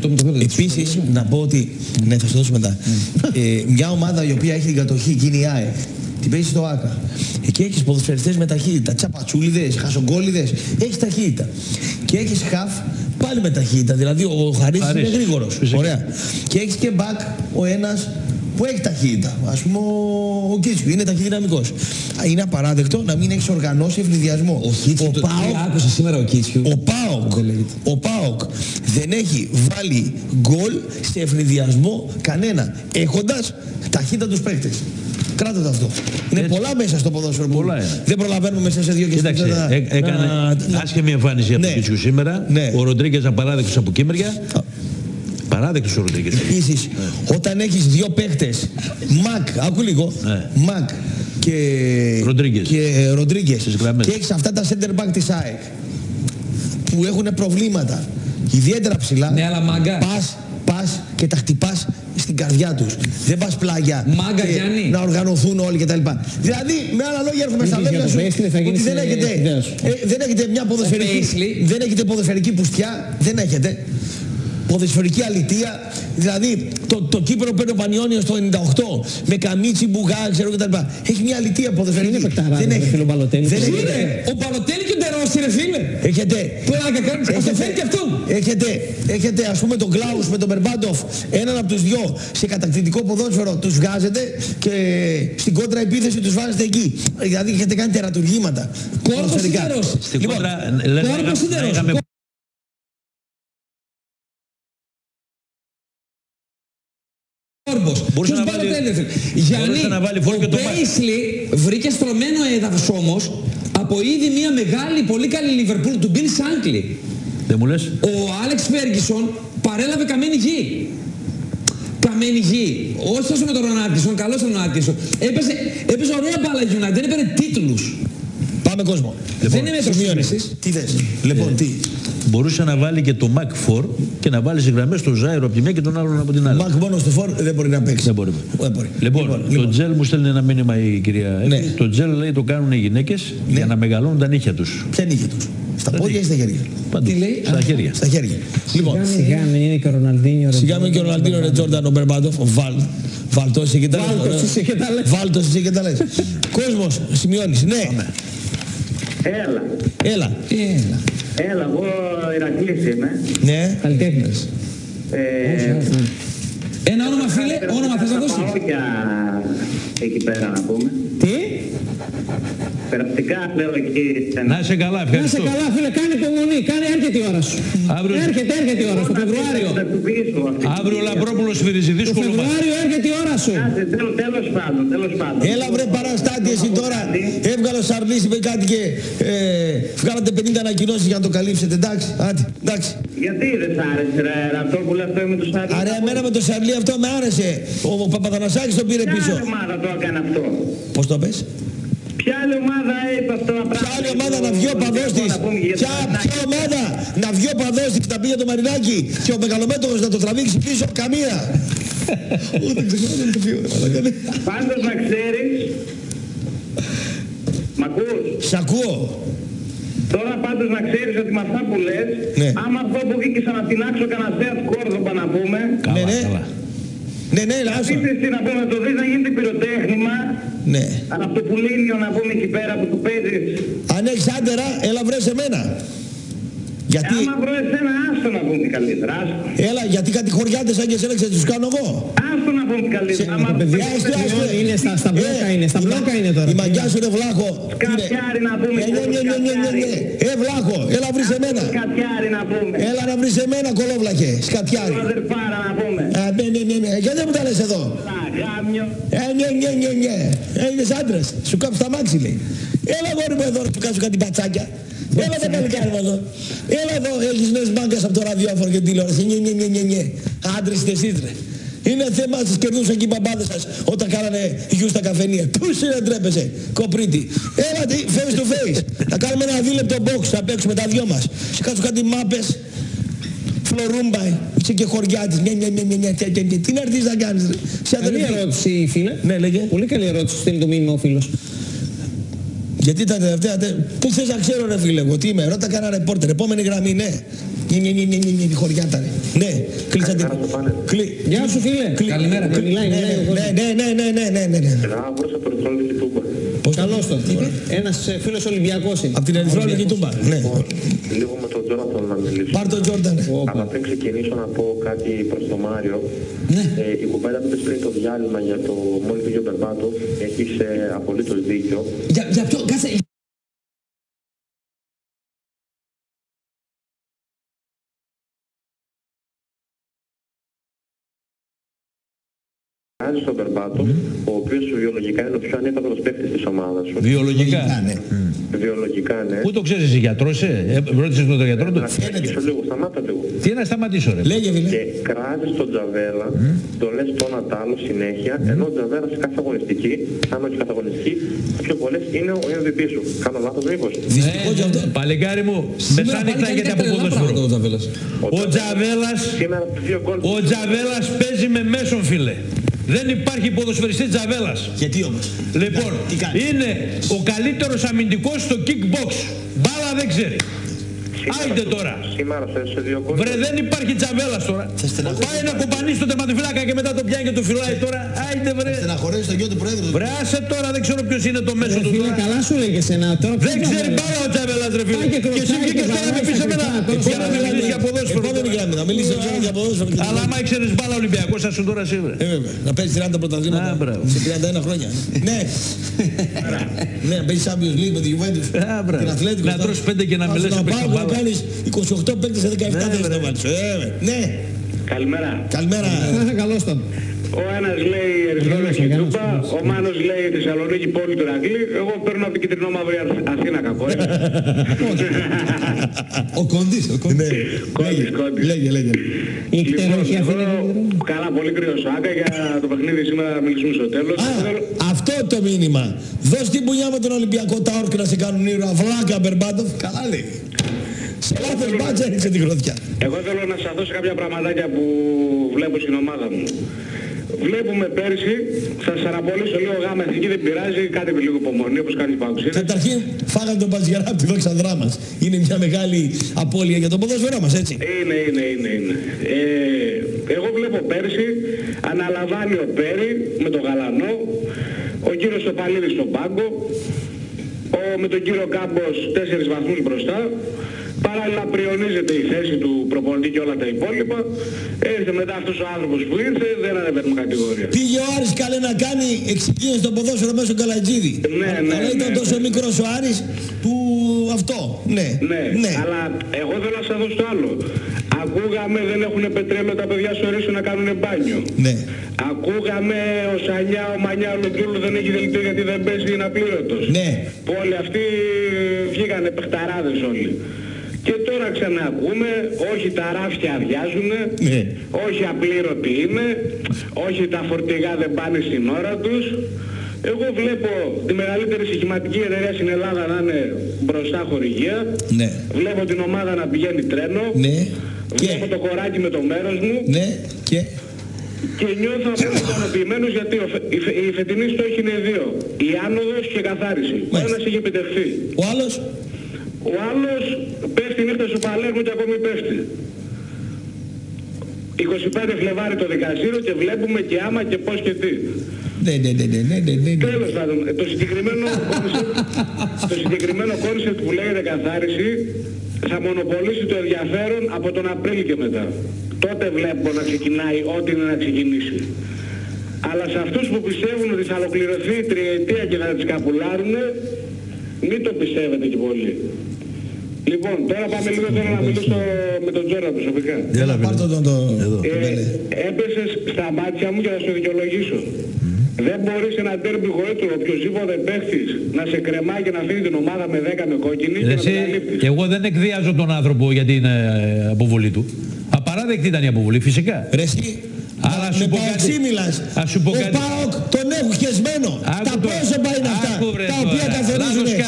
Επίσης, να πω ότι. Ναι, θα σου δώσω μετά. Μια ομάδα η οποία έχει την κατοχή, εκείνη η ΑΕΚ, την παίζει στο ΆΚΑ. Εκεί έχεις ποδοσφαιριστές με ταχύτητα, τσαπατσούλιδες, χασογκόλιδες, έχεις ταχύτητα. Και έχεις χαφ πάλι με ταχύτητα, δηλαδή ο Χαρίσης είναι γρήγορος. Ωραία. Και έχεις και μπακ ο ένας που έχει ταχύτητα. Ας πούμε ο Κίτσιου είναι ταχυδυναμικός. Είναι απαράδεκτο να μην έχεις οργανώσει ευνηδιασμό. Άκουσα σήμερα ο Κίτσιου. Ο ΠΑΟΚ δεν έχει βάλει γκολ σε ευνηδιασμό κανένα, έχοντας ταχύτητα τους παίκτες. Κράτε το αυτό. Είναι πολλά μέσα στο ποδόσφαιρο που δεν προλαβαίνουμε μέσα σε 2 και 3. Κοίταξε, έκανε άσχημη εμφάνιση από τον Κίτσιου σήμερα. Ο Ροντρίγκες απαράδεκτος από κίμερια. Παράδεκτος ο Ροντρίγκες. Επίσης, όταν έχεις 2 παίκτες, Μακ, άκου λίγο, Μακ και Ροντρίγκες, και έχεις αυτά τα center back της ΑΕΚ που έχουν προβλήματα, ιδιαίτερα ψηλά, ναι, αλλά Μάγκα, πας και τα χτυπάς στην καρδιά τους. Δεν πας πλάγια Μάγκα, και να οργανωθούν όλοι κτλ. Δηλαδή, με άλλα λόγια έρχομαι στα λόγια σου ότι δεν έχετε μια ποδοσφαιρική, δεν έχετε ποδοσφαιρική πουστιά, δεν έχετε ποδοσφαιρική αλητεία. Δηλαδή, το Κύπρο παίρνει ο Πανιόνιος το 98 με Καμίτσι, Μπουγά, ξέρω κτλ. Έχει μια αλητεία ποδοσφαιρική. Δεν έχει. Ο Παλωτέλη και ο Ντερόση, ρε φίλε. Έχετε. Έχετε ας πούμε τον Κλάους με τον Μπερμπάντοφ, έναν από τους 2 σε κατακτητικό ποδόσφαιρο, τους βγάζετε και στην κόντρα επίθεση τους βάζετε εκεί. Δηλαδή έχετε κάνει τερατουργήματα. Κόρπος Σιδερός. Κόρπος Σιδερός. Μπορούσε να βάλει φόρ και το μάτι. Ο Πέισλι βρήκε στρωμένο έδαφος όμως από ήδη μια μεγάλη, πολύ καλή Λιβερπούλ του Μπιλ Σάνκλι. Δεν μου λες. Ο Άλεξ Φέργκισον παρέλαβε καμένη γη. Καμένη γη. Όχι τόσο με τον Ρονάρκισον, καλός τον Ρονάρκισον. Έπαιζε ωραία μπάλα United, δεν έπαιρνε τίτλους. Πάμε κόσμο. Δεν είναι με το σημειώνεσης. Τι θες. Λοιπόν, τι. Μπορούσε να βάλει και το Μακ Φορ και να βάλει στις γραμμές τον Ζάιρο από τη μια και τον άλλον από την άλλη. Μακ μόνο στο Φορ δεν μπορεί να παίξει. Δεν μπορεί. Λοιπόν, το Τζέλ μου στέλνει ένα μήνυμα η κυρία. Ναι. Το Τζέλ λέει το κάνουν οι γυναίκες για να μεγαλώνουν τα νύχια τους. Ποια νύχια τους. Στα πόδια ή στα χέρια. Τι λέει. Στα χέρια. Στα χέρια. Λοιπόν, σιγά μην είναι και ο Ροναλντίνιο. Σιγά μην είναι και ο Ροναλντίνιο ρε Τζόρνταν ο Μπερμπάντοφ. Βάλτος είσαι και τα λες. Κόσμος, σημειώνεις. Ναι. Έλα. Έλα, εγώ Ηρακλής είμαι. Ναι. Καλλιτέχνης. Ένα όνομα φίλε, όνομα θες να δώσεις. Πάω για εκεί πέρα να πούμε. Τι? Περαστικά λέω εκεί. Να είσαι καλά, ευχαριστώ. Να είσαι καλά φίλε, κάνε υπομονή, έρχεται η ώρα σου. Έρχεται η ώρα σου, το Φεβρουάριο. Αύριο ο Λαμπρόπουλος σφυρίζει, δύσκολο. Το Φεβρουάριο έρχεται η ώρα σου. Τέλος πάντων. Έλα βρε παραστάτη εσύ τώρα. Έβγαλε ο Σαρλής, είπε κάτι και βγάλατε 50 ανακοινώσεις για να το καλύψετε. Εντάξει. Γιατί δεν σ' άρεσε ρε, αυτό που λέω αυτό με το Σαρλί. Άρα εμένα με το Σαρλί αυτό με άρεσε. Ο Παπαθανασάκης το πήρε πίσω. Ποια ομάδα το έκανε αυτό. Πώς το πες. Ποια άλλη ομάδα είπε αυτό να Ποια άλλη ομάδα να βγει ο παδός της. Ποια ομάδα να βγει ο παδός της να πήγε το Μαρινάκι και ο Μεγαλομέτωχος να το τραβήξει πίσω. Καμία. Πάντως να ξέρεις. Μ' ακούς. Σ' ακούω. Τώρα πάντως να ξέρεις ότι με αυτά που λες, άμα αυτό από εκεί και σαν να τεινάξω κανένα Σέατ Κόρδομπα να πούμε. Καλά. Ναι, αυτή τη στιγμή να πούμε το δεις να γίνεται πυροτέχνημα. Ναι. Αλλά αυτό που λύνει να πούμε εκεί πέρα που του παίζεις. Αν έχεις άντερα, έλα βρες εμένα. Γιατί... άμα βρω εσένα, άστο να πούμε καλύτερα. Έλα, γιατί κάτι χωριάτες σαν και εσένα ξέρεις, τους κάνω εγώ. Άστο να πούμε καλύτερα. Είναι στα μπλόκα είναι τώρα. Η μαγιά σου είναι βλάχο. Σκατιάρι να πούμε. Βλάχο, έλα βρεις εμένα. Σκατιάρι να πούμε. Έλα να βρεις εμένα κολόβλαχε, σκατιάρι. Αδερφάρα να πούμε. Ναι. Γιατί δεν μου τα λες εδώ. Ναι. Έγινες άντρας. Σου κάψω τα μάξι λέει. Έλα γόρι μου εδώ να του κάτσω κάτι πατσάκια. Έλα τα παλικάρι μου εδώ. Έλα εδώ, έχεις νέες μάγκας από το ραδιόφωνο και τηλεόραση. Ναι. Άντρες είστε εσείς ρε. Είναι θέμα σας, κερδούσαν και οι μπαμπάδες σας όταν κάνανε γιους στα καφενεία. Τους είναι ντρέπεσαι, κοπρίτη. Έλα face to face. Να κάνουμε ένα δίλεπτο box, να παίξουμε τα δυο μας. Σε κάτσω κάτι μάπες. Φλωρούμπα, είσαι και χωριάτης. Τι να έρθεις να κάνεις ρε. Καλή ερώτηση φίλε. Ναι, λέγε. Πολύ καλή ερώτηση, στέλνει το μήνυμα ο φίλος. Γιατί τα τελευταία. Πού θες να ξέρω, ρε φίλε, εγώ τι είμαι. Ρώτα κάνα ρεπόρτερ. Επόμενη γραμμή, ναι. Η χωριά ήταν. Ναι, κλείσα την. Γεια σου φίλε. Καλημέρα. Ναι. Γράβος από την Ερυθρόλευκη Τούμπα. Καλώς τον. Ένας φίλος Ολυμπιακός είναι. Από την Ερυθρόλευκη Τούμπα. Λίγο με τον Τζόρνταν να μιλήσω. Πάρ' τον Τζόρνταν. Αλλά πριν ξεκινήσω να πω κάτι προς τον Μάριο. Η κουβέντα που είπες πριν το διάλειμμα για το μόλις πήγε ο Μπερμπάτοφ, έχεις απολύτως δίκιο. Για ποιο, κάτσε. Στον Μπερμπάτοφ, ο οποίος βιολογικά είναι ο πιο ανύπαρκτος παίκτης της ομάδας σου. Βιολογικά. Βιολογικά, ναι. Πού το ξέρεις, εσύ γιατρός, ρώτησες τον γιατρό του. Να σταματήσω λίγο, σταμάτα λίγο. Τι να σταματήσω, ρε. Λέγε, φίλε. Και κράζεις τον Τζαβέλα, το λες το ένα τ' άλλο συνέχεια, ενώ ο Τζαβέλα σε κάθε αγωνιστική, αν όχι κάθε αγωνιστική, πιο πολλές είναι ο MVP σου. Κάνω λάθος μήπως? Παλικάρι μου, μεσάνυχτα έχετε από ποδόσφαιρο. Ο Τζαβέλας παίζει με μέσον, φίλε. Δεν υπάρχει ποδοσφαιριστής Τζαβέλας. Γιατί όμως? Λοιπόν, είναι ο καλύτερος αμυντικός στο kickbox. Μπάλα δεν ξέρει. Άιντε τώρα. Σήμερα σε δύο κόμματα. Βρε, δεν υπάρχει Τζαβέλας τώρα. Πάει να κομπανίσει το τερματοφύλακα και μετά το πιάνει και το φυλάει τώρα. Άιντε βρε. Στεναχωρέζει τον γιο του Προέδρου. Βρε, άσε τώρα, δεν ξέρω ποιος είναι το μέσο του τώρα. Καλά σου λέει και σένα τώρα. Δεν ξέρει μπάλα ο Τζαβέλας, ρε φίλε. Και εσύ βγήκες τώρα με πίσω εμένα για να μιλήσεις για ποδόσφαιρο. Να μιλήσεις για ποδόσφαιρο. Αλλά άμα ήξερες μπάλα Ολυμπιακός, θα σου τώρα σίγουρα. Να παίζεις 30 πρωταθλήματα σε 31 χρόνια. Ναι. Ναι, να παίζεις Champions League με τη Juventus. Την Αθλέτικο. Να τρως 5 και να μιλήσεις να κάνεις 28 παίκτες σε 17 θέσεις να βάλεις. Ναι. Καλημέρα. Καλημέρα. Καλώς τον. Ο ένας λέει Ερυθρόλευκη Τούμπα, ο Μάνος λέει Θεσσαλονίκη πόλη του Ηρακλή, εγώ παίρνω από την κυτρινόμαυρη Αθήνα κακό. Ο Κόντις. Κόντις. Λέγε. Καλά, πολύ κρύο σάκα για το παιχνίδι σήμερα να μιλήσουμε στο τέλος. Αυτό το μήνυμα. Δώσ' την πουλιά με τον Ολυμπιακό τα όρκ να σε κάνουν ήρωα. Βλάκα Μπερμπάτοφ. Καλά λέει. Σε λάθος μπάτσα έριξε την γροθιά. Εγώ θέλω να σας δώσω κάποια πραγματάκια που βλέπω στην ομάδα μου. Βλέπουμε πέρσι, θα σας αναπολύσω λίγο γάμα εθνική, δεν πειράζει, κάτι με λίγο υπομονή όπως κάνει η Παουξίδα. Καταρχήν φάγανε τον Παζιαρά από τη δόξαδρά μας. Είναι μια μεγάλη απώλεια για το ποδόσφαιρό μας, έτσι. Είναι. Εγώ βλέπω πέρσι, αναλαμβάνει ο Πέρι με τον Γαλανό, ο κύριος Σοπαλίδης στον πάγκο, με τον κύριο Κάμπος 4 βαθμούς μπροστά. Παράλληλα πριονίζεται η θέση του προπονητή και όλα τα υπόλοιπα. Έρχεται μετά αυτός ο άνθρωπος που ήρθε, δεν ανεβαίνουμε κατηγορία. Πήγε ο Άρης καλέ να κάνει εξοικείωση στο ποδόσφαιρο μέσω Καλατζίδη. Ναι. Αλλά ήταν τόσο μικρός ο Άρης που αυτό. Ναι. Αλλά εγώ θέλω να σας δώσω το άλλο. Ακούγαμε δεν έχουν πετρέλαιο τα παιδιά στο Ρήσο να κάνουν μπάνιο. Ναι. Ακούγαμε ο Σανιά, ο Μανιά, ο Λουτζούλου δεν έχει δελτίο γιατί δεν παίζει, είναι απλήρωτος. Ναι. Που όλοι αυτοί βγήκανε παιχταράδες όλοι. Και τώρα ξανακούμε, όχι τα ράφια αδειάζουνε, όχι απλήρωτοι είναι, όχι τα φορτηγά δεν πάνε στην ώρα τους. Εγώ βλέπω τη μεγαλύτερη στοιχηματική εταιρεία στην Ελλάδα να είναι μπροστά χορηγία. Ναι. Βλέπω την ομάδα να πηγαίνει τρένο. Ναι. Βλέπω το κοράκι με το μέρος μου. Ναι. Και νιώθω ικανοποιημένος γιατί η φετινή στόχη είναι δύο. Η άνοδος και η καθάριση. Ο ένας έχει επιτευχθεί. Ο άλλος? Ο άλλος πέφτει νύχτα στο Παλέρμο και ακόμη πέφτει. 25 Φλεβάρι το δικαστήριο και βλέπουμε και άμα και πώς και τι. Ναι. Τέλος πάντων, το συγκεκριμένο κόνσεπτ που λέγεται καθάριση θα μονοπολίσει το ενδιαφέρον από τον Απρίλιο και μετά. Τότε βλέπω να ξεκινάει ό,τι είναι να ξεκινήσει. Αλλά σε αυτούς που πιστεύουν ότι θα ολοκληρωθεί η τριετία και θα τις καπουλάρουν, μην το πιστεύετε και πολύ. Λοιπόν, τώρα πάμε λίγο, θέλω να μιλήσω με τον Τζόρα προσωπικά. Έπεσες στα μάτια μου και θα σου δικαιολογήσω. Δεν μπορείς ένα ντέρμπι γοήτρο, οποιοσδήποτε παίχτης, να σε κρεμάει και να αφήνει την ομάδα με 10 με κόκκινη και να τον καλύπτεις. Εγώ δεν εκβιάζω τον άνθρωπο για την αποβολή του. Απαράδεκτη ήταν η αποβολή, φυσικά. Ρε εσύ, με Παοξή μιλάς. Ο ΠΑΟΚ τον έχουν χεσμένο. Τα πρόσωπα είναι αυτά, τα οποία καθορίζουν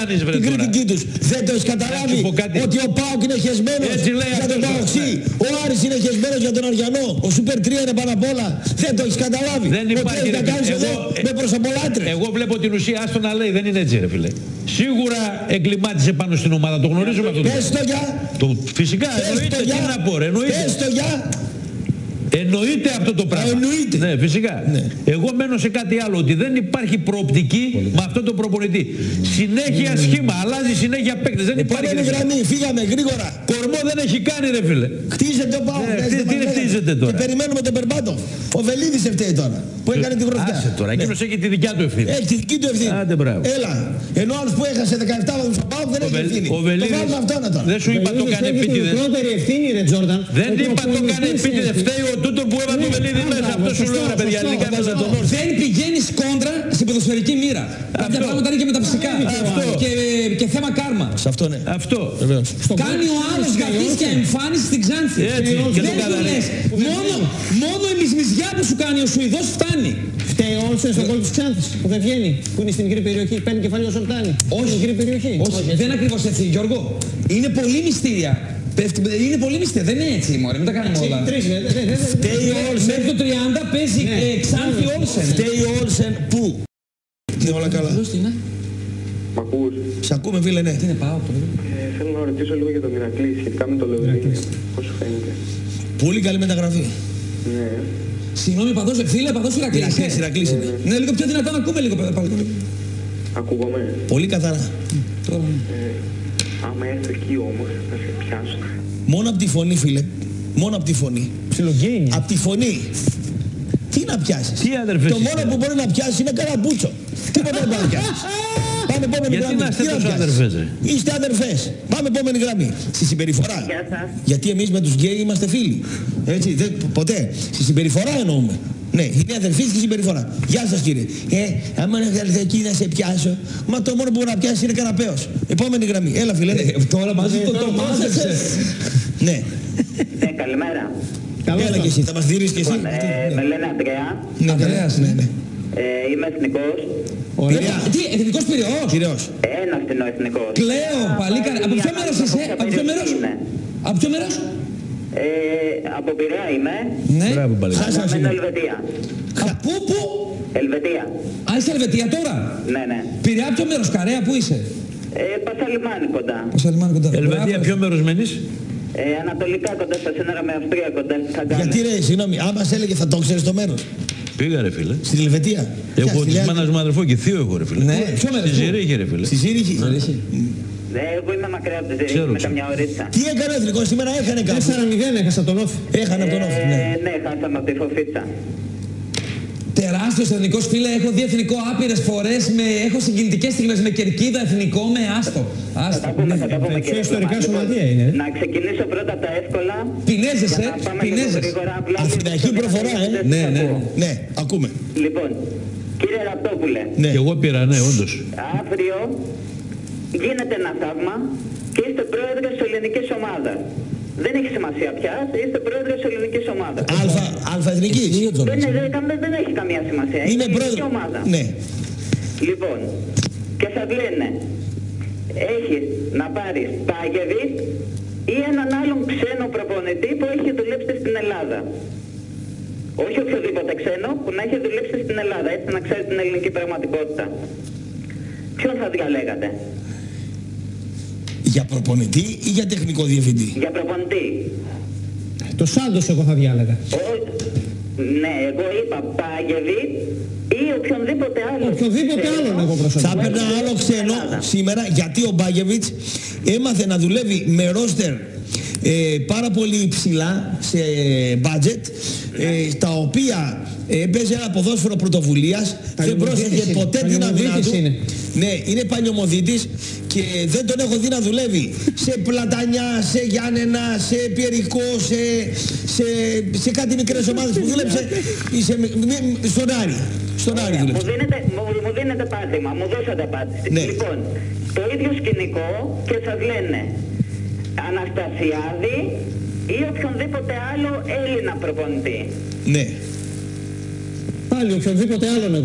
την κριτική τους. Δεν το έχεις καταλάβει ότι ο ΠΑΟΚ είναι χεσμένος για τον ΠΑΟΚΣΥ, ο Άρης είναι χεσμένος για τον Αριανό, ο Σούπερ 3 είναι πάνω απ' όλα. Δεν το έχεις καταλάβει. Δεν υπάρχει. Να κάνεις εδώ με προσωπολάτρες. Εγώ βλέπω την ουσία, άστο να λέει, δεν είναι έτσι ρε φίλε. Σίγουρα εγκλημάτισε πάνω στην ομάδα, το γνωρίζουμε αυτό. Πες το για. Φυσικά, εννοείται, τι να πω ρε, εννοείται. Πες το για. Εννοείται αυτό το πράγμα. Εννοείται. Ναι, φυσικά. Ναι. Εγώ μένω σε κάτι άλλο, ότι δεν υπάρχει προοπτική με αυτό το προπονητή. Συνέχεια σχήμα, αλλάζει συνέχεια παίκτες. Δεν υπάρχει. Πάμε γραμμή, φύγαμε γρήγορα. Κορμό δεν έχει κάνει ρε φίλε. Χτίζεται ο ΠΑΟΚ. Τι χτίζεται τώρα. Και περιμένουμε τον Περπάτο. Ο Βελίδης φταίει τώρα. Που έκανε τη γροθιά. Άσε τώρα, εκείνος έχει τη δικιά του ευθύνη. Έχει τη δική του ευθύνη. Άντε μπράβο. Έλα. Ενώ άλλος που έχασε 17 βαθμούς στο ΠΑΟΚ δεν έχει ευθύνη. Ο Βελίδης. Δεν σου είπα το κάνει επίτηδες. Δεν είπα το κάνει επίτηδες. Φταίει ο τούτο που έβαλε το Βελίδη μέσα. Αυτό σου λέω ρε παιδιά. Δεν πηγαίνεις κόντρα στην ποδοσφαιρική μοίρα. Κάποια πράγματα είναι και μεταφυσικά. Και θέμα κάρμα. Σε αυτό ναι. Αυτό. Κάνει ο άλλος γατήσια εμφάνιση στην Ξάνθη. Δεν του λες. Μόνο η μισμιζιά που σου κάνει ο Σουηδός φτάνει. Φταίει ο Όλσεν στον κόλπο της Ξάνθης που δεν βγαίνει, που είναι στην μικρή περιοχή, παίρνει κεφάλι ο Σολτάνη. Όχι, στην μικρή περιοχή. Όχι, δεν είναι ακριβώς έτσι, Γιώργο. Είναι πολύ μυστήρια. Είναι πολύ μυστήρια, δεν είναι έτσι, μωρέ, μην τα κάνουμε όλα. Φταίει ο Όλσεν. Μέχρι το 30 παίζει Ξάνθη Όλσεν. Φταίει ο Όλσεν που. Είναι όλα καλά. Μ' ακούς? Σ' ακούμε φίλε, ναι. Τι είναι πάω το Θέλω να ρωτήσω λίγο για τον Ηρακλή σχετικά με το Λεωδίνη. Πώς σου φαίνεται? Πολύ καλή μεταγραφή. Ναι. Συγγνώμη, φίλε, παδός Ηρακλής. Ηρακλής είναι. Ναι, λίγο πιο δυνατά να ακούμε λίγο. Ακούγομαι. Πολύ καθαρά. Άμα έρθω εκεί όμως, θα σε πιάσω. Μόνο από τη φωνή φίλε. Μόνο από τη φωνή. Ψιλογκίνη. Από τη φωνή. Τι να πιάσεις? Τι αδερφές? Το μόνο που μπορεί να πιάσεις είναι καραμπούτσο. Τίποτα δεν μπορεί να πιάσεις. Πάμε επόμενη γραμμή. Γιατί να είστε τόσο αδερφές ρε? Είστε αδερφές. Πάμε επόμενη γραμμή. Στη συμπεριφορά. Γεια σας. Γιατί εμείς με τους γκέι είμαστε φίλοι. Έτσι, ποτέ. Στη συμπεριφορά εννοούμε. Ναι, είναι αδερφή στη συμπεριφορά. Γεια σας κύριε. Άμα να έρθει εκεί να σε πιάσω. Μα το μόνο που μπορεί να πιάσει είναι καναπέος. Επόμενη γραμμή. Έλα φίλε. Τώρα μαζί το μάζεψες. Ναι. Καλημέρα. Έλα και εσύ, θα μας δίνεις και εσύ. Με λένε Αντρέα. Ναι, Αντρέας, ναι. Είμαι εθνικός. Τι, εθνικός Πειραιώς? Πειραιώς. Ένας είναι ο εθνικός. Κλαίω, παλίκαρι. Από ποιο μέρος είσαι? Από ποιο μέρος? Από ποιο μέρος? Από Πειραιά είμαι. Ναι. Μπράβο παλίκαρι. Αλλά μένω Ελβετία. Από πού? Ελβετία. Α, είσαι Ελβετία τώρα? Ναι, ναι. Πειραιά ποιο μέρος? Καρέα, πού είσαι? Πασαλιμάνι κοντά. Πασαλιμάνι κοντά. Ελβετία ποιο μέρος μένεις? Ανατολικά κοντά στα σύνορα με Αυστρία κοντά. Γιατί ρε, συγγνώμη, άμα σε έλεγε θα το ξέρεις το μέρος. Πήγα ρε φίλε. Στην Ελβετία. Έχω της μάνας μου αδερφό και θείο έχω ρε φίλε. Ναι, ποιο μέρος? Στη Ζηρίχη ρε φίλε. Στη Ζήριχη. Εγώ είμαι μακριά από τη Ζηρίχη με καμιά ωρίτσα. Τι έκανε ο εθνικός σήμερα, έχανε κάπου. 4-0 έχασα τον Όφη. Έχανε από τον Όφη, ναι. Ναι, χάσαμε από τη Φοφίτσα. Τεράστιος εθνικός φίλε, έχω δει εθνικό άπειρες φορές, έχω συγκινητικές στιγμές με κερκίδα, εθνικό, με άστο. Θα τα πούμε και Πιο ιστορικά σωματεία είναι. Να ξεκινήσω πρώτα από τα εύκολα. Πινέζεσαι, πινέζεσαι. Αθηναϊκή προφορά, Ναι, ακούμε. Λοιπόν, κύριε Ραπτόπουλε. Ναι. Και εγώ πήρα, ναι, όντως. Αύριο γίνεται ένα θαύμα και είστε πρόεδρος της ελληνικής ομάδας. Δεν έχει σημασία πια, είστε πρόεδρος της ελληνικής ομάδας. Αλφα εθνικής. Δεν έχει καμία σημασία. Είναι πρόεδρος. Ομάδα. Ναι. Λοιπόν, και σας λένε, έχεις να πάρεις Πάγεβιτ ή έναν άλλον ξένο προπονητή που έχει δουλέψει στην Ελλάδα. Όχι οποιοδήποτε ξένο που να έχει δουλέψει στην Ελλάδα, έτσι να ξέρει την ελληνική πραγματικότητα. Ποιον θα διαλέγατε? Για προπονητή ή για τεχνικό διευθυντή? Για προπονητή. Το Σάντος εγώ θα διάλεγα. Ναι, εγώ είπα Πάγεβιτ ή οποιονδήποτε άλλο. Οποιονδήποτε άλλον εγώ προσωπικά. Θα έπαιρνα άλλο ξένο σήμερα, γιατί ο Μπάγεβιτς έμαθε να δουλεύει με ρόστερ πάρα πολύ υψηλά σε budget, τα οποία παίζει ένα ποδόσφαιρο πρωτοβουλίας, δεν πρόσεχε ποτέ την αδυνατή του. Ναι, είναι παλιωμοδίτης και δεν τον έχω δει να δουλεύει σε Πλατανιά, σε Γιάννενα, σε Πιερικό, σε κάτι μικρές ομάδες που δούλεψε στον Άρη. Στον Άρη δούλεψε. Μου δίνετε πάτημα, μου δώσατε απάντηση. Ναι. Λοιπόν, το ίδιο σκηνικό και σας λένε Αναστασιάδη ή οποιονδήποτε άλλο Έλληνα προπονητή. Ναι. Πάλι οποιονδήποτε άλλον εγώ.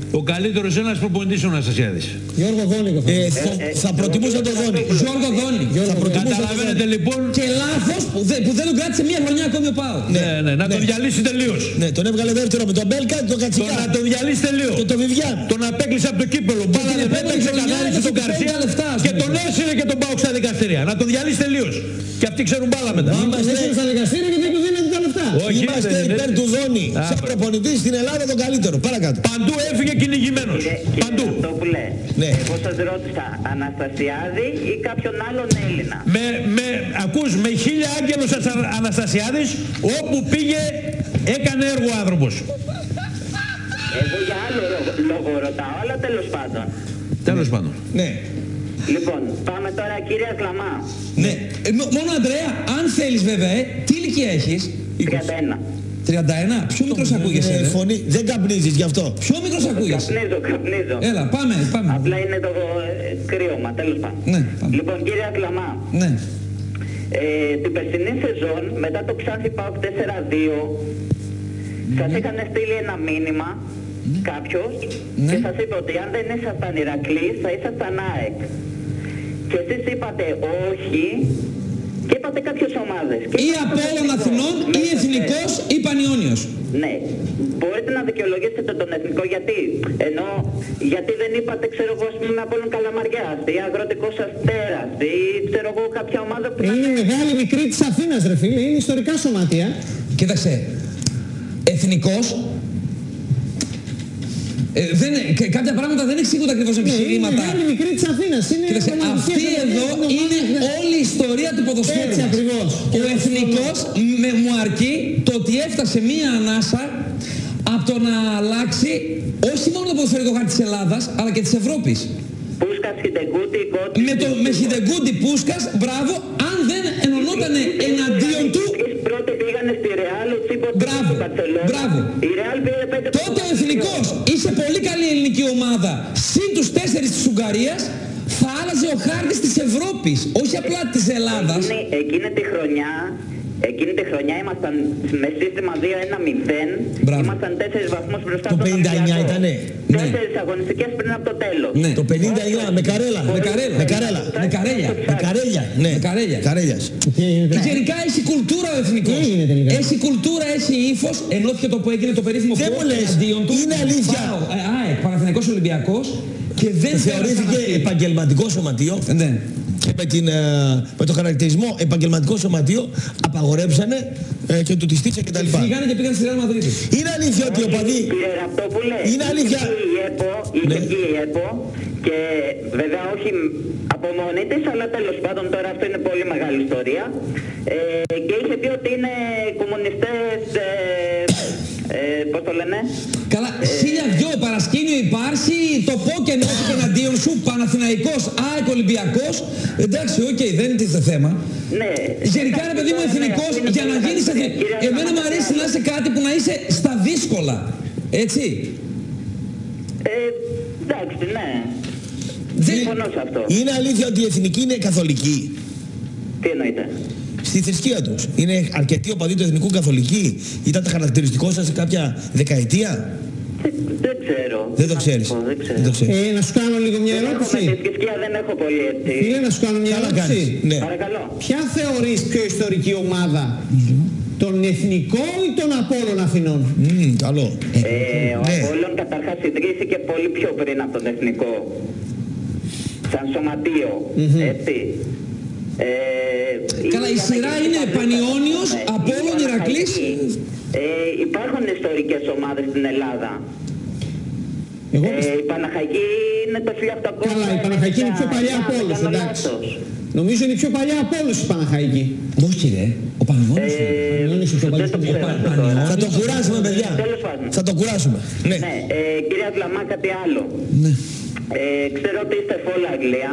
Ο καλύτερος ένας προπονητής ο Αναστασιάδης. Γιώργο Δόνικο. Θα προτιμούσα τον Δόνη. Γιώργο Δόνη. Καταλαβαίνετε λοιπόν. Και λάθος που δεν τον κράτησε μία χρονιά ακόμη ο ΠΑΟΚ. Ναι, να τον διαλύσει τελείως. Ναι, τον έβγαλε δεύτερο με τον Μπέλκα και τον Κατσικά. Να τον διαλύσει τελείως. Και τον Βιβιάν. Τον απέκλεισε από το κύπελο. Μπάλα δεν έπαιξε, καθάρισε τον Καρσία και τον έσυρε και τον ΠΑΟΚ στα δικαστήρια. Να τον διαλύσει τελείως. Και αυτοί ξέρουν μπάλα μετά. Είμαστε στα δικαστήρια και δεν του δίνετε τα λεφτά. Είμαστε υπέρ του Δόνη. Σαν προπονητή στην Ελλάδα τον καλύτερο. Παρακάτω. Παντού έφυγε κυνηγημένος. Παντού. Ναι. Εγώ σας ρώτησα Αναστασιάδη ή κάποιον άλλον Έλληνα. Ακούς, με 1000 άγγελος Αναστασιάδης, όπου πήγε έκανε έργο ο άνθρωπος. Εγώ για άλλο λόγο ρωτάω, αλλά τέλος πάντων. Τέλος πάντων. Ναι. Λοιπόν, πάμε τώρα κύριε Σλαμά. Ναι. Μόνο Ανδρέα, αν θέλεις βέβαια, τι ηλικία έχεις? 31. 31. Πιο μικρός ακούγεσαι. Φωνή. Δεν καπνίζεις γι' αυτό. Πιο μικρός ακούγεσαι. Καπνίζω. Έλα, πάμε. Απλά είναι το κρύωμα, τέλος πάντων. Ναι, πάμε. Λοιπόν, κύριε Σλαμά. Ναι. Την περσινή σεζόν, μετά το Ξάνθη ΠΑΟΚ 4-2, σας είχαν στείλει ένα μήνυμα κάποιος και σας είπε ότι αν δεν ήσασταν Ηρακλής θα ήσασταν ΑΕΚ. Και εσείς είπατε όχι και είπατε κάποιες ομάδες. Ή Απόλλων Αθηνών, ή Εθνικός, ή Πανιόνιος. Ναι. Μπορείτε να δικαιολογήσετε τον Εθνικό γιατί δεν είπατε, ξέρω εγώ, με Απόλλων Καλαμαριάς ή Αγροτικός Αστέρας ή ξέρω εγώ κάποια ομάδα που... Είναι μεγάλη μικρή της Αθήνας ρε φίλε, είναι ιστορικά σωματεία. Κοίταξε, Εθνικός, κάποια πράγματα δεν εξηγούνται ακριβώς με επιχειρήματα. Είναι μεγάλη μικρή της Αθήνας. Αυτή εδώ είναι όλη η ιστορία του ποδοσφαίρου. Έτσι ακριβώς. Ο Εθνικός μου αρκεί το ότι έφτασε μία ανάσα από το να αλλάξει όχι μόνο το ποδοσφαιρικό χάρτη της Ελλάδας, αλλά και της Ευρώπης. Πούσκας, Χιντεγκούτι, Κότι... Με Χιντεγκούτι, Πούσκας, μπράβο, αν δεν ενωνόταν εναντίον του... Πρώτοι πήγανε στη Ρεάλ, ο Τσίπος Μπράβο, μπράβο. Η Ρεάλ πήρε 5... Τότε ο Εθνικός είσαι πολύ καλή ελληνική ομάδα, συν τους 4 της Ουγγαρίας, θα άλλαζε ο χάρτης της Ευρώπης, όχι απλά της Ελλάδας. Εκείνη τη χρονιά ήμασταν με σύστημα 2-1-0, ήμασταν 4 βαθμούς μπροστά στο 59 ήτανε. 4 αγωνιστικές πριν από το τέλος. Ναι. Το 59 με Καρέλα. Με Καρέλιας. Και γενικά έχει κουλτούρα ο Εθνικός. Έχει κουλτούρα, έχει ύφος, ενώ και το που έγινε το περίφημο δεν μου λες, είναι αλήθεια. Παναθηναϊκός Ολυμπιακός και δεν θεωρήθηκε επαγγελματικό σωματείο. Ναι. Και με το χαρακτηρισμό επαγγελματικό σωματείο απαγορέψανε και του τη στήξε και τα λοιπά. Φύγανε και πήγαν στη Ρεάλ Μαδρίτη. Είναι αλήθεια ότι ο παδί... Είναι αλήθεια... Είχε εκεί η ΕΠΟ και βέβαια όχι από μόνη της, αλλά τέλος πάντων τώρα αυτό είναι πολύ μεγάλη ιστορία. Και είχε πει ότι είναι κομμουνιστές... πώς το λένε? Καλά, 1002 παρασκήνιο υπάρχει, το πω και ενώθηκε εναντίον σου, Παναθηναϊκός, ΑΕΚ Ολυμπιακός, εντάξει, οκ, δεν είναι το θέμα. Ναι. Γενικά ρε παιδί μου εθνικός, για να γίνεις εθνικός, εμένα μου αρέσει να είσαι κάτι που να είσαι στα δύσκολα, έτσι. Εντάξει, ναι. Συμφωνώ σε αυτό. Είναι αλήθεια ότι η εθνική είναι καθολική? Τι εννοείται? Στη θρησκεία τους. Είναι αρκετοί οπαδοί του εθνικού καθολικοί? Ήταν το χαρακτηριστικό σας σε κάποια δεκαετία? Δεν ξέρω. Δεν το ξέρεις. Να σου κάνω λίγο μια ερώτηση. Με τη θρησκεία δεν έχω πολύ έτσι. Φίλε, να σου κάνω μια ερώτηση. Ναι. Παρακαλώ. Ποια θεωρείς πιο ιστορική ομάδα? Τον Εθνικό ή τον Απόλλων Αθηνών? Καλό. Ο Απόλλων καταρχάς ιδρύθηκε πολύ πιο πριν από τον Εθνικό. Σαν σωματείο. Έτσι. Καλά, η σειρά είναι Πανιόνιος, Απόλλων, Ηρακλής. Υπάρχουν ιστορικές ομάδες στην Ελλάδα. Η Παναχαϊκή είναι το 1800. Καλά, η Παναχαϊκή είναι πιο παλιά από όλους, εντάξει. Νομίζω είναι πιο παλιά από όλους η Παναχαϊκή. Όχι ρε, ο Πανιόνιος είναι πιο παλιά. Θα το κουράσουμε παιδιά. Θα το κουράσουμε. Ναι, κυρία Σλαμά, κάτι άλλο. Ξέρω ότι είστε φόλα Αγγλία.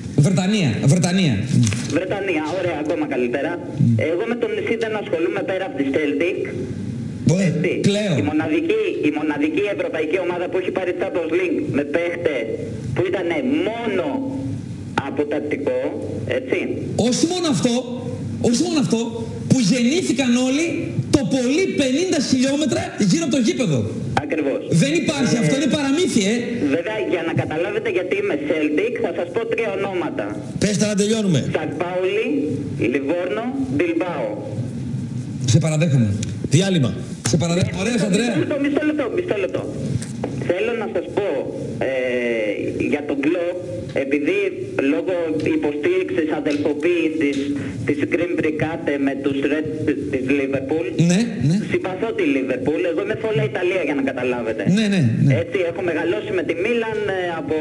Βρετανία, ωραία, ακόμα καλύτερα. Εγώ με τον νησί δεν ασχολούμαι πέρα από τη Celtic. Η μοναδική ευρωπαϊκή ομάδα που έχει πάρει Champions League με παίχτες που ήταν μόνο από τακτικό, έτσι. Όχι μόνο αυτό, που γεννήθηκαν όλοι το πολύ 50 χιλιόμετρα γύρω από το γήπεδο. Ακριβώς. Δεν υπάρχει, αυτό είναι παραμύθι, Βέβαια, για να καταλάβετε γιατί είμαι Celtic, θα σας πω 3 ονόματα. Πες τα να τελειώνουμε. Σαν Πάουλι, Λιβόρνο, Μπιλμπάο. Σε παραδέχομαι. Διάλειμμα. Σε παραδέχομαι. Ωραία, Ανδρέα. Μισό λεπτό. Θέλω να σας πω για τον Κλοπ, επειδή λόγω υποστήριξης αδελφοποίησης της Γκριν Μπρικάτε με τους Reds της Λίβερπουλ, Ναι. συμπαθώ τη Λίβερπουλ, εγώ είμαι φόλα Ιταλία για να καταλάβετε. Ναι. Έτσι, έχω μεγαλώσει με τη Μίλαν από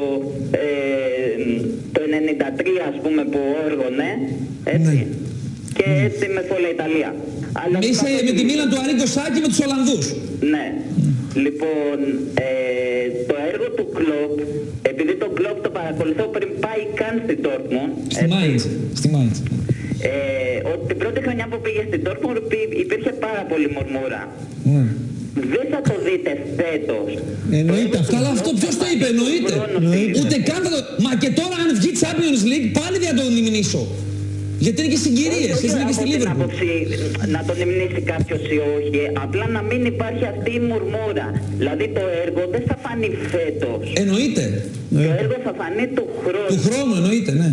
το 93 ας πούμε που όργωνε, έτσι. Ναι. Και έτσι είμαι φόλα Ιταλία. Αλλά Είσαι με τη Μίλαν του Αρίκο Σάκη με τους Ολλανδούς. Ναι. Λοιπόν, το έργο του Κλοπ, επειδή τον Κλοπ το παρακολουθώ πριν πάει καν στην Dortmund. Στη Mainz. Την πρώτη χρονιά που πήγε στην Dortmund υπήρχε πάρα πολύ μουρμούρα. Δεν θα το δείτε φέτος. Εννοείται αυτό. Καλά, αυτό ποιος το είπε, εννοείται. Ούτε καν θα το... Μα και τώρα αν βγει Champions League πάλι δεν θα τον υμνήσω. Γιατί είναι και συγκυρίες, είναι και στη Λίβερπουλ. Να τον υμνήσει κάποιος ή όχι, απλά να μην υπάρχει αυτή η μουρμούρα. Δηλαδή το έργο δεν θα φανεί φέτος. Εννοείται. Το έργο θα φανεί του χρόνου. Του χρόνου, εννοείται, ναι.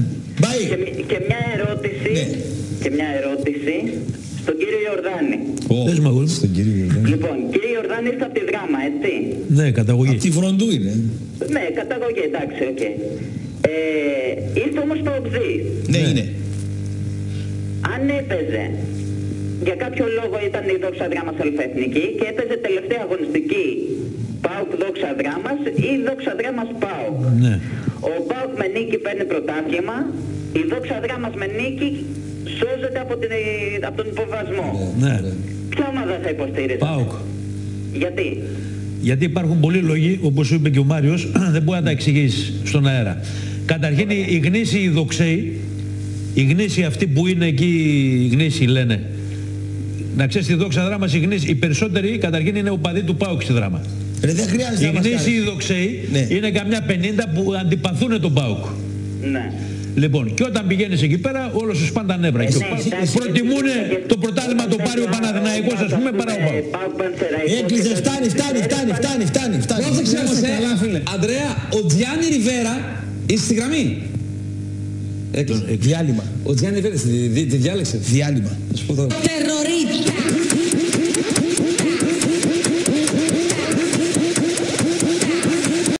Και μια ερώτηση στον κύριο Ιορδάνη. Πες μου αγόρι. Στον κύριο Ιορδάνη. Λοιπόν, κύριε Ιορδάνη, είστε από τη Δράμα, έτσι? Ναι, καταγωγή. Τη Βροντού είναι. Ναι, καταγωγή, εντάξει, οκ. Είστε όμως παοξής. Ναι, είναι. Αν έπαιζε, για κάποιο λόγο ήταν η Δόξα Δράμας αλφαεθνική και έπαιζε τελευταία αγωνιστική ΠΑΟΚ Δόξα Δράμας ή Δόξα Δράμας ΠΑΟΚ. Ναι. Ο ΠΑΟΚ με νίκη παίρνει πρωτάθλημα, η Δόξα Δράμας με νίκη σώζεται από τον υποβασμό. Ναι. Ποια ομάδα θα υποστήριζε? ΠΑΟΚ. Γιατί? Γιατί υπάρχουν πολλοί λόγοι, όπως είπε και ο Μάριος, δεν μπορεί να τα εξηγήσει στον αέρα. Καταρχήν οι γνήσιοι δοξαίοι, οι γνήσιοι αυτοί που είναι εκεί, οι γνήσιοι λένε. Να ξέρεις τη Δόξα Δράμας, οι περισσότεροι καταρχήν είναι οπαδοί του ΠΑΟΚ στη Δράμα. Δεν χρειάζεται Οι γνήσιοι δοξαίοι είναι καμιά 50 που αντιπαθούν τον ΠΑΟΚ. Ναι. Λοιπόν, και όταν πηγαίνεις εκεί πέρα, όλο σου σπάνε τα νεύρα. Και προτιμούν το πρωτάθλημα το πάρει ο Παναθηναϊκός, ας πούμε, παρά ο ΠΑΟΚ. Έκλεισε, φτάνει. Πρόσεξε όμως, Ανδρέα, ο Τζιάννη Ριβέρα είσαι στη γραμμή. Διάλειμμα. Ο Τζιάννη Ριβέρα, τη διάλεξε. Διάλειμμα. Θα σου πω τώρα.